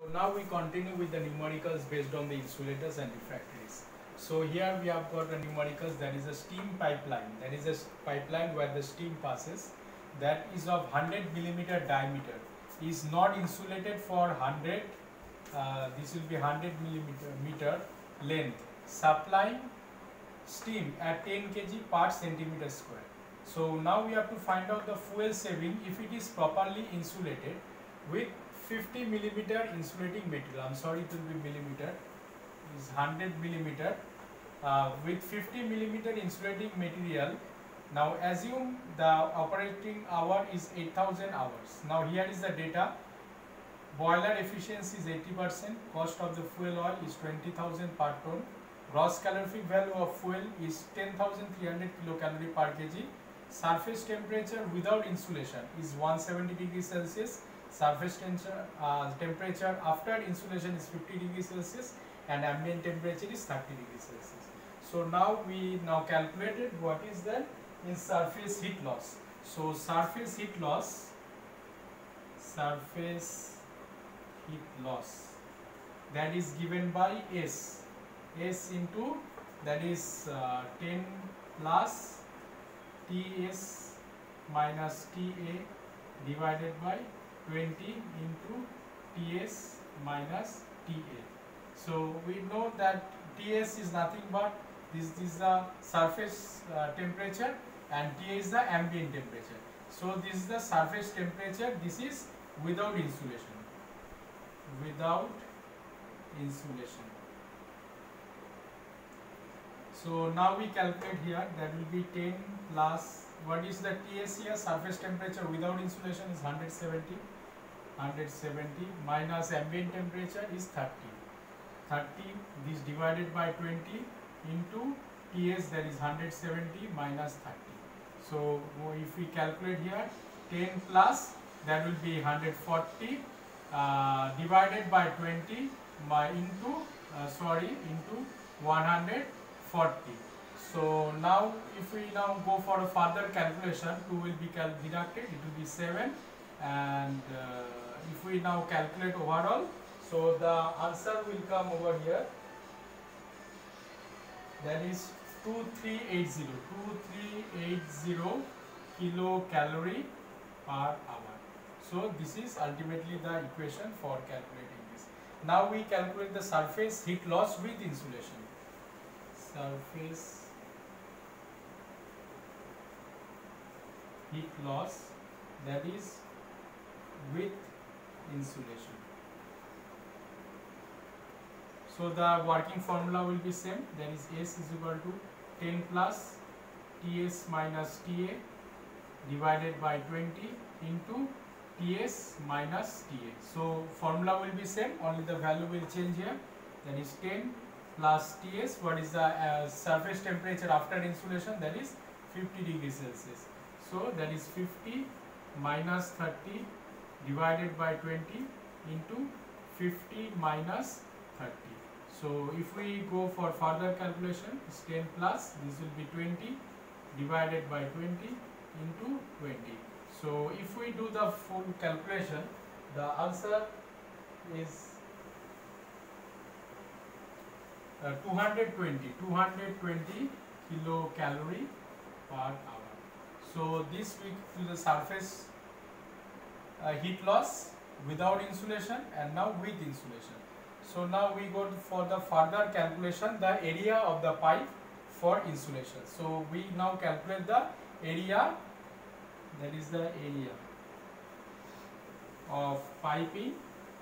Now we continue with the numericals based on the insulators and refractories. So here we have got a numericals, that is a steam pipeline. That is a pipeline where the steam passes, that is of 100 millimeter diameter, is not insulated for 100, this will be 100 millimeter length, supplying steam at 10 kg per centimeter square. So now we have to find out the fuel saving if it is properly insulated with 50 millimeter insulating material. I'm sorry, it will be millimeter, is 100 millimeter with 50 millimeter insulating material. Now assume the operating hour is 8000 hours. Now here is the data. Boiler efficiency is 80%, cost of the fuel oil is 20,000 per ton, gross calorific value of fuel is 10,300 kilocalorie per kg, surface temperature without insulation is 170 degrees Celsius, surface temperature after insulation is 50 degrees Celsius, and ambient temperature is 30 degrees Celsius. So now we calculated what is the surface heat loss. So surface heat loss that is given by S into, that is 10 plus Ts minus Ta divided by 20 into Ts minus Ta. So we know that Ts is nothing but this is the surface temperature and Ta is the ambient temperature. So this is the surface temperature, this is without insulation. So now we calculate here, that will be 10 plus, what is the Ts here, surface temperature without insulation is 170 minus ambient temperature is 30, this divided by 20 into Ts, that is 170 minus 30. So if we calculate here, 10 plus, that will be 140 divided by 20 into 140. So now if we go for a further calculation, 2 will be deducted, it will be 7, and if we now calculate overall, so the answer will come over here, that is 2380 kilocalorie per hour. So this is ultimately the equation for calculating this. Now we calculate the surface heat loss with insulation. Surface heat loss, that is with insulation. So the working formula will be same, that is S is equal to 10 plus Ts minus Ta divided by 20 into Ts minus Ta. So formula will be same, only the value will change here, that is 10 plus Ts, what is the surface temperature after insulation, that is 50 degrees Celsius. So that is 50 minus 30 divided by 20 into 50 minus 30. So if we go for further calculation, it's 10 plus, this will be 20 divided by 20 into 20. So if we do the full calculation, the answer is 220 kilocalorie per hour. So this we to the surface heat loss without insulation and now with insulation. So now we go for the further calculation, the area of the pipe for insulation. So we now calculate the area, that is the area of piping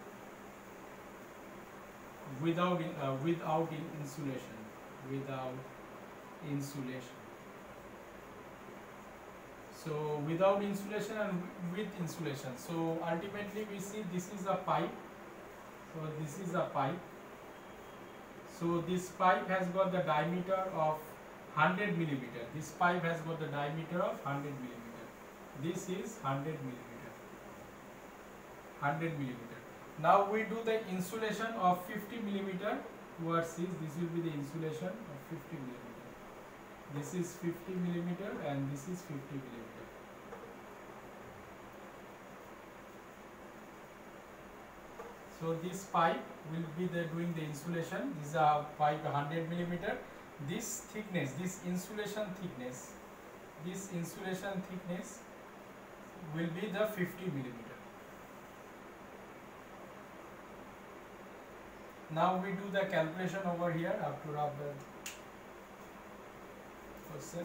without insulation. So without insulation and with insulation. So ultimately we see this is a pipe. So this is a pipe. So this pipe has got the diameter of 100 millimeter. This pipe has got the diameter of 100 millimeter. This is 100 millimeter. 100 millimeter. Now we do the insulation of 50 millimeter towards this. This will be the insulation of 50 millimeter. This is 50 millimeter and this is 50 millimeter. So this pipe will be doing the insulation. This is a pipe 100 millimeter. This thickness, this insulation thickness will be the 50 millimeter. Now we do the calculation over here after the question.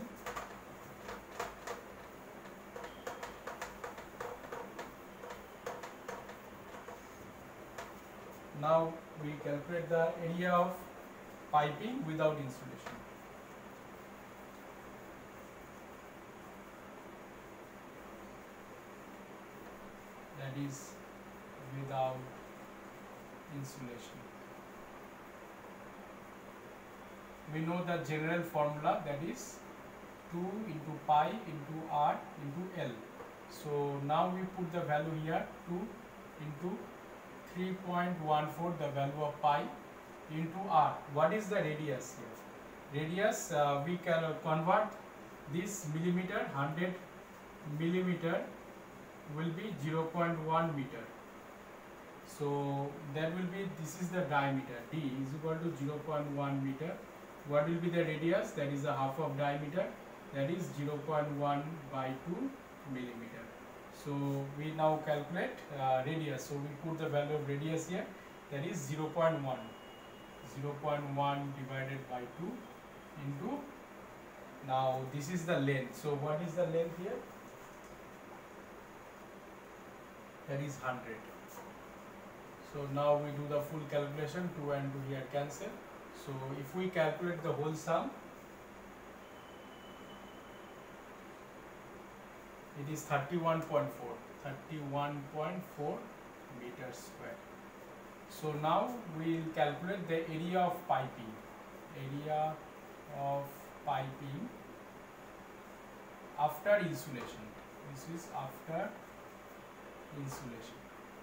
Now we calculate the area of piping without insulation. That is without insulation. We know the general formula, that is 2 into pi into r into L. So now we put the value here, 2 into 3.14, the value of pi, into r. What is the radius here? Radius, we can convert this millimeter, 100 millimeter will be 0.1 meter. So there will be, this is the diameter, d is equal to 0.1 meter. What will be the radius? That is the half of diameter, that is 0.1 by 2 millimeter. So we now calculate radius. So we put the value of radius here, that is 0.1 divided by 2 into, now this is the length. So what is the length here? That is 100. So now we do the full calculation, 2 and 2 here cancel. So if we calculate the whole sum, it is 31.4 meters square. So now we will calculate the area of piping. Area of piping after insulation. This is after insulation.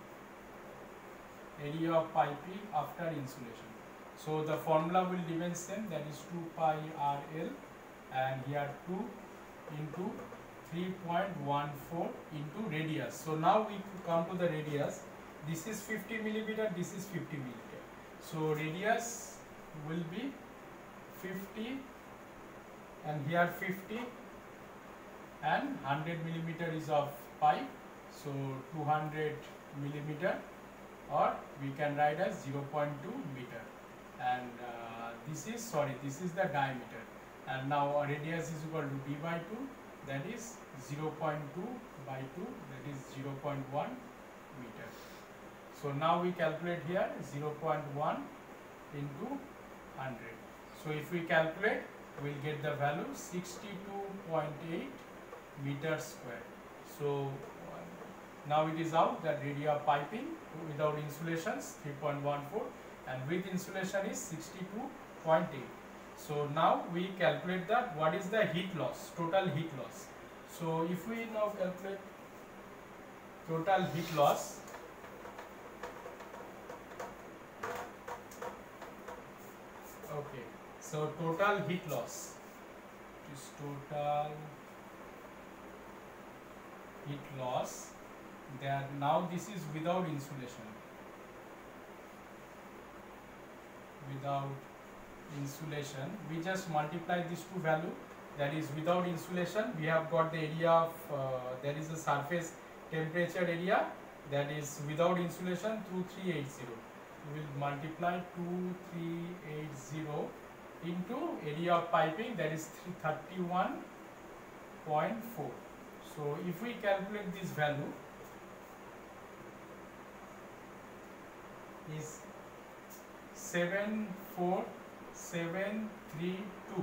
Area of piping after insulation. So the formula will remain same, that is 2 pi RL, and here 2 into 3.14 into radius. So now we come to the radius. This is 50 millimeter, this is 50 millimeter. So radius will be 50 and here 50, and 100 millimeter is of pipe, so 200 millimeter, or we can write as 0.2 meter. And this is the diameter, and now our radius is equal to d by 2, that is 0.2 by 2, that is 0.1 meter. So now we calculate here 0.1 into 100. So if we calculate, we will get the value 62.8 meters square. So now it is out that radius of piping without insulations 3.14 and with insulation is 62.8. So now we calculate that what is the heat loss, total heat loss. So if we now calculate total heat loss, okay, so total heat loss is total heat loss, that now this is without insulation. Without insulation, we just multiply these two value, that is without insulation we have got the area of that is the surface temperature area, that is without insulation 2380. We will multiply 2380 into area of piping, that is 31.4. So if we calculate this value, is 74732.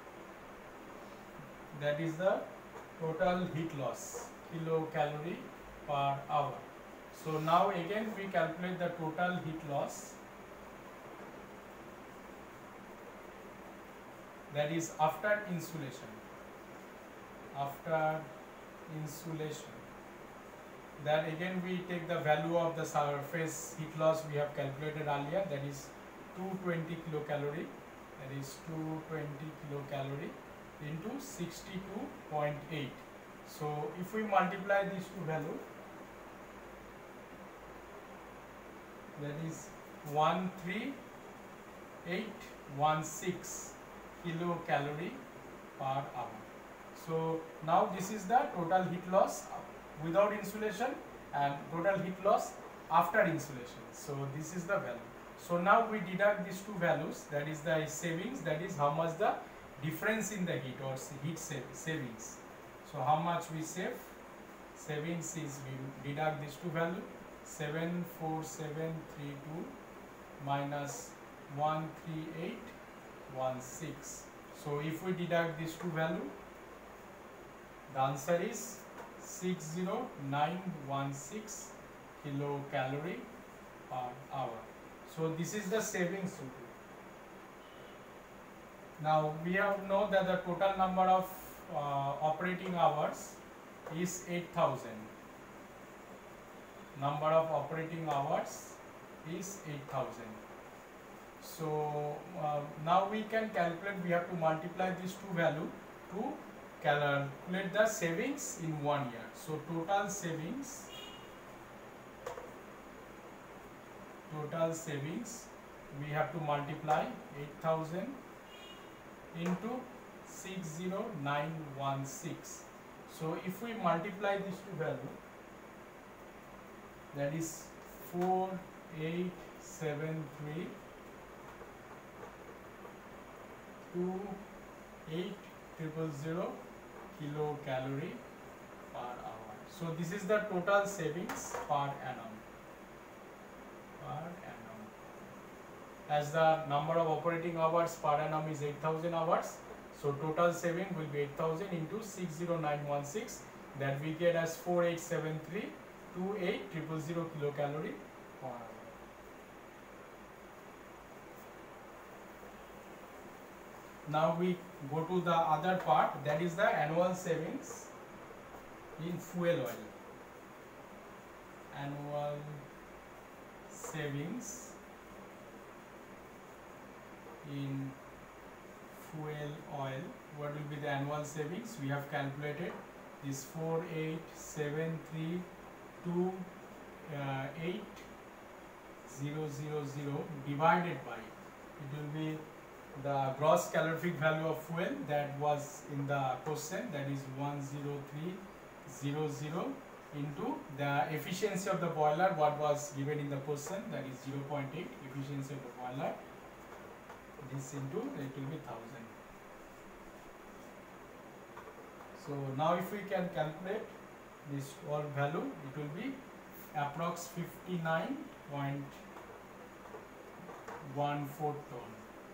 That is the total heat loss, kilocalorie per hour. So now again we calculate the total heat loss, that is after insulation. After insulation, then again we take the value of the surface heat loss we have calculated earlier, that is 220 kilocalorie, that is 220 kilocalorie into 62.8. So if we multiply these two values, that is 13816 kilocalorie per hour. So now this is the total heat loss without insulation and total heat loss after insulation. So this is the value. So now we deduct these two values, that is the savings, that is how much the difference in the heat or heat savings. So how much we save? Savings is, we deduct these two values, 74732 minus 13816. So if we deduct these two values, the answer is 60916 kilocalorie per hour. So this is the savings. Now we have know that the total number of operating hours is 8000. Number of operating hours is 8000. So now we can calculate, we have to multiply these two values to calculate the savings in 1 year. So total savings we have to multiply 8000 into 60916. So if we multiply these two values, that is 4873 28000 kilocalorie per hour. So this is the total savings per annum. As the number of operating hours per annum is 8000 hours, so total saving will be 8000 into 60916, that we get as 4873 28000 kilocalorie per hour. Now we go to the other part, that is the annual savings in fuel oil. Annual savings in fuel oil. What will be the annual savings? We have calculated this 487328000 divided by, it will be the gross calorific value of fuel that was in the question, that is 10300, into the efficiency of the boiler what was given in the question, that is 0.8 efficiency of the boiler. This into, it will be 1000. So now if we can calculate this all value, it will be approx 59.14 ton.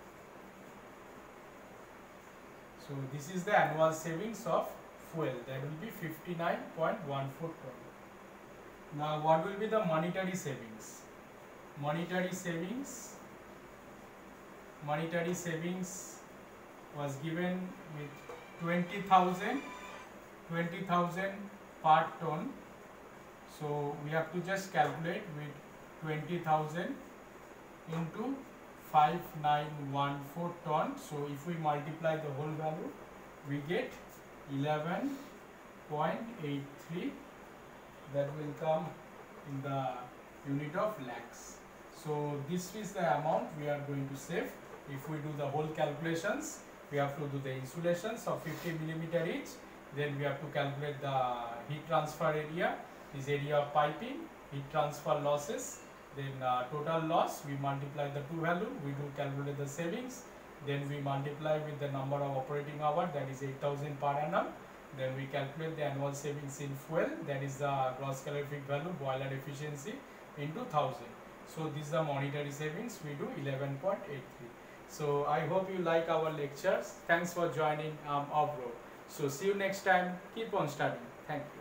So this is the annual savings of fuel, that will be 59.14 ton. Now what will be the monetary savings? Monetary savings was given with 20,000 per ton. So we have to just calculate with 20,000 into 5914 ton. So if we multiply the whole value, we get 11.83, that will come in the unit of lakhs. So this is the amount we are going to save. If we do the whole calculations, we have to do the insulations of 50 millimeter each, then we have to calculate the heat transfer area, this area of piping, heat transfer losses, then total loss, we multiply the two value, we do calculate the savings, then we multiply with the number of operating hours, that is 8000 per annum, then we calculate the annual savings in fuel, that is the gross calorific value, boiler efficiency, into 1000. So this is the monetary savings, we do 11.83. So I hope you like our lectures. Thanks for joining Avro. So see you next time. Keep on studying. Thank you.